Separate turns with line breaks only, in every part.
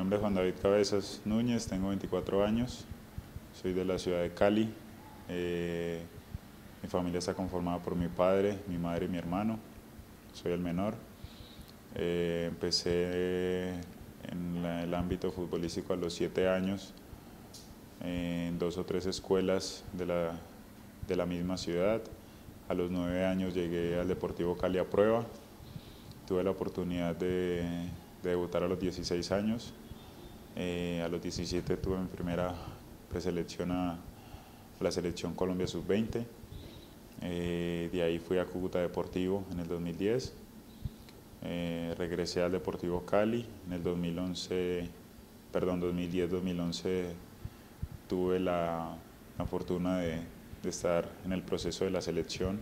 nombre es Juan David Cabezas Núñez, tengo 24 años, soy de la ciudad de Cali. Eh, Mi familia está conformada por mi padre, mi madre y mi hermano, soy el menor. Empecé en el ámbito futbolístico a los 7 años, en 2 o 3 escuelas de la misma ciudad. A los 9 años llegué al Deportivo Cali a prueba. Tuve la oportunidad de debutar a los 16 años. A los 17 tuve mi primera preselección a la selección Colombia Sub-20. De ahí fui a Cúcuta Deportivo en el 2010. Regresé al Deportivo Cali en el 2010-2011. Tuve la fortuna de estar en el proceso de la selección,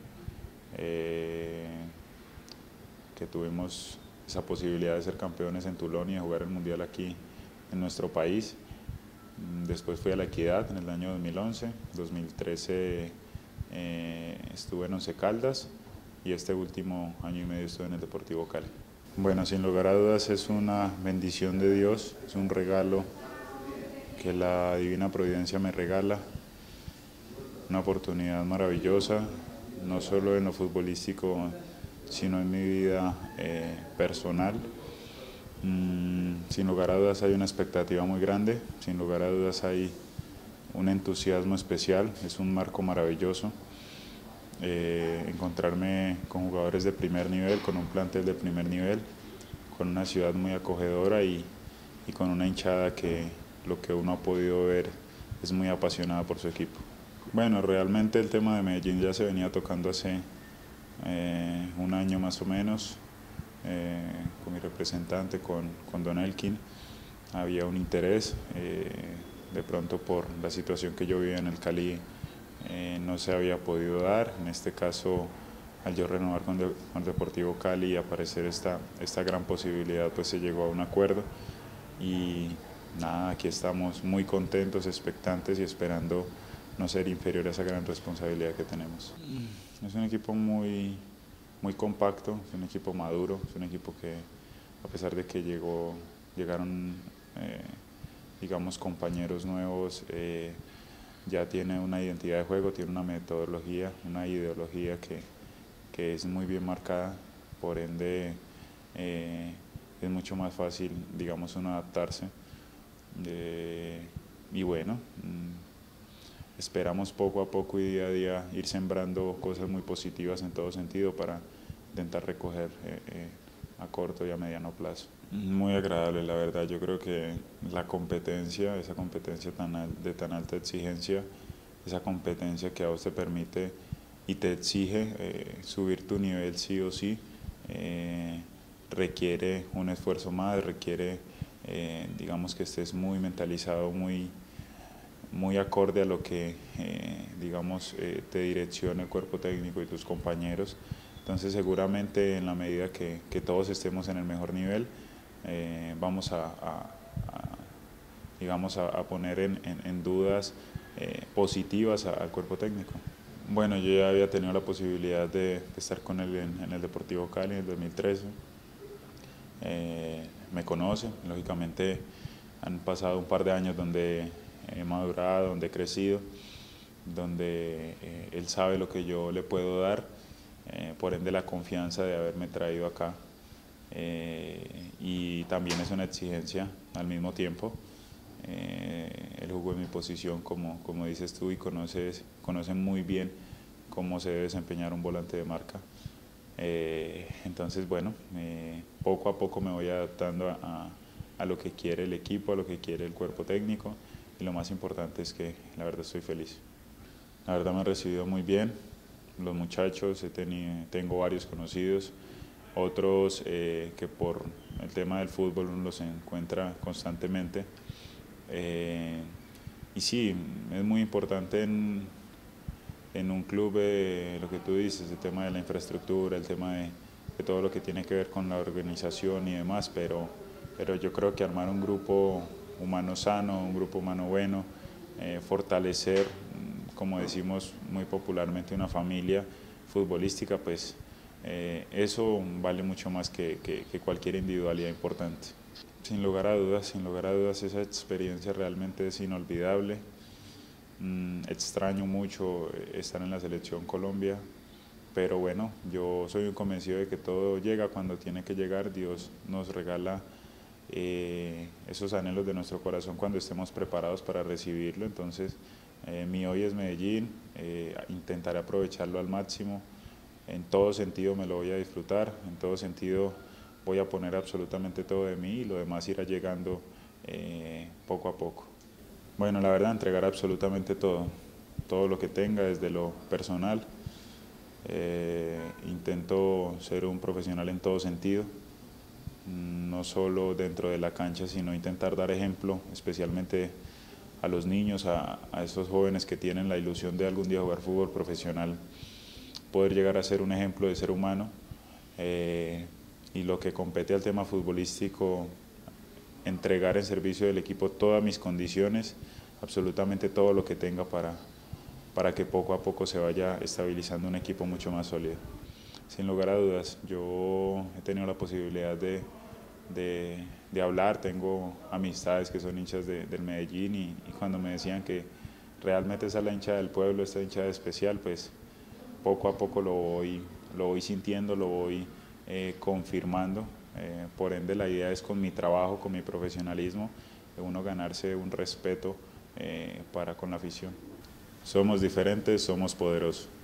que tuvimos esa posibilidad de ser campeones en Tulón y de jugar el Mundial aquí en nuestro país. Después fui a La Equidad en el año 2011, 2013 estuve en Once Caldas y este último año y medio estuve en el Deportivo Cali. Bueno, sin lugar a dudas es una bendición de Dios, es un regalo que la Divina Providencia me regala, una oportunidad maravillosa, no solo en lo futbolístico, sino en mi vida personal. Sin lugar a dudas hay una expectativa muy grande, sin lugar a dudas hay un entusiasmo especial, es un marco maravilloso. Encontrarme con jugadores de primer nivel, con un plantel de primer nivel, con una ciudad muy acogedora y con una hinchada que lo que uno ha podido ver es muy apasionada por su equipo. Bueno, realmente el tema de Medellín ya se venía tocando hace un año más o menos, con mi representante, con Don Elkin. Había un interés, de pronto por la situación que yo vivía en el Cali, no se había podido dar. En este caso, al yo renovar con Deportivo Cali y aparecer esta gran posibilidad, pues se llegó a un acuerdo y nada, aquí estamos muy contentos, expectantes y esperando no ser inferior a esa gran responsabilidad que tenemos. Es un equipo muy compacto, es un equipo maduro, es un equipo que a pesar de que llegaron digamos compañeros nuevos, ya tiene una identidad de juego, tiene una metodología, una ideología que es muy bien marcada, por ende es mucho más fácil, digamos, uno adaptarse. Y bueno, esperamos poco a poco y día a día ir sembrando cosas muy positivas en todo sentido para intentar recoger a corto y a mediano plazo. Muy agradable, la verdad. Yo creo que la competencia, esa competencia de tan alta exigencia, esa competencia que a vos te permite y te exige subir tu nivel sí o sí, requiere un esfuerzo más, requiere, digamos, que estés muy mentalizado, muy acorde a lo que, digamos, te direcciona el cuerpo técnico y tus compañeros. Entonces seguramente en la medida que todos estemos en el mejor nivel, vamos digamos, a poner en dudas positivas al cuerpo técnico. Bueno, yo ya había tenido la posibilidad de estar con él en el Deportivo Cali en el 2013. Me conoce, lógicamente han pasado un par de años donde he madurado, donde he crecido, donde él sabe lo que yo le puedo dar, por ende la confianza de haberme traído acá. Y también es una exigencia al mismo tiempo. Él jugó en mi posición, como dices tú, y conoce muy bien cómo se debe desempeñar un volante de marca. Entonces, bueno, poco a poco me voy adaptando a lo que quiere el equipo, a lo que quiere el cuerpo técnico, y lo más importante es que la verdad estoy feliz. La verdad me han recibido muy bien los muchachos, tengo varios conocidos, otros que por el tema del fútbol uno los encuentra constantemente. Y sí, es muy importante en un club, lo que tú dices, el tema de la infraestructura, el tema de todo lo que tiene que ver con la organización y demás, pero yo creo que armar un grupo humano sano, un grupo humano bueno, fortalecer, como decimos muy popularmente, una familia futbolística, pues eso vale mucho más que cualquier individualidad importante. Sin lugar a dudas esa experiencia realmente es inolvidable. Extraño mucho estar en la selección Colombia, pero bueno, yo soy un convencido de que todo llega cuando tiene que llegar. Dios nos regala esos anhelos de nuestro corazón cuando estemos preparados para recibirlo. Entonces, mi hoy es Medellín, intentaré aprovecharlo al máximo. En todo sentido me lo voy a disfrutar, en todo sentido voy a poner absolutamente todo de mí y lo demás irá llegando poco a poco. Bueno, la verdad, entregar absolutamente todo, todo lo que tenga desde lo personal. Intento ser un profesional en todo sentido, no solo dentro de la cancha, sino intentar dar ejemplo, especialmente a los niños, a estos jóvenes que tienen la ilusión de algún día jugar fútbol profesional, poder llegar a ser un ejemplo de ser humano. Y lo que compete al tema futbolístico, entregar en servicio del equipo todas mis condiciones, absolutamente todo lo que tenga para que poco a poco se vaya estabilizando un equipo mucho más sólido. Sin lugar a dudas, yo he tenido la posibilidad de hablar, tengo amistades que son hinchas del Medellín y cuando me decían que realmente esa es la hincha del pueblo, esta hincha especial, pues poco a poco lo voy sintiendo, lo voy confirmando. Por ende la idea es con mi trabajo, con mi profesionalismo, de uno ganarse un respeto para con la afición. Somos diferentes, somos poderosos.